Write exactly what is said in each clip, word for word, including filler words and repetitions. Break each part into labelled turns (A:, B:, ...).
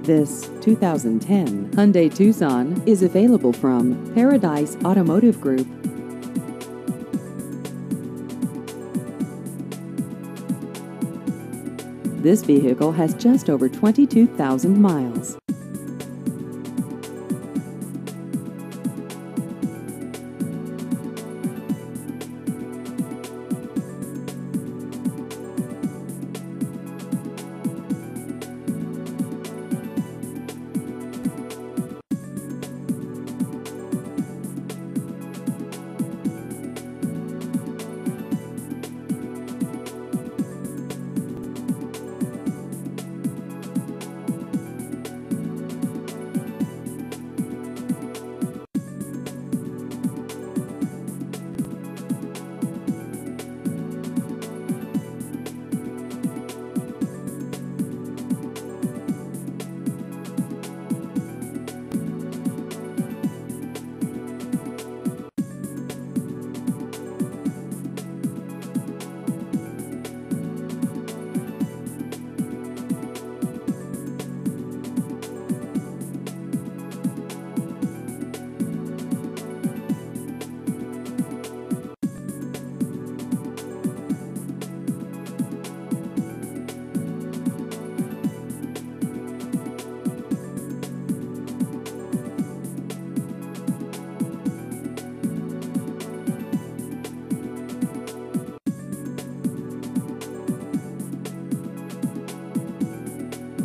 A: This two thousand ten Hyundai Tucson is available from Paradise Automotive Group. This vehicle has just over twenty-two thousand miles.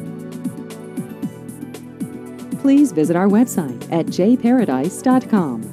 A: Please visit our website at j paradise dot com.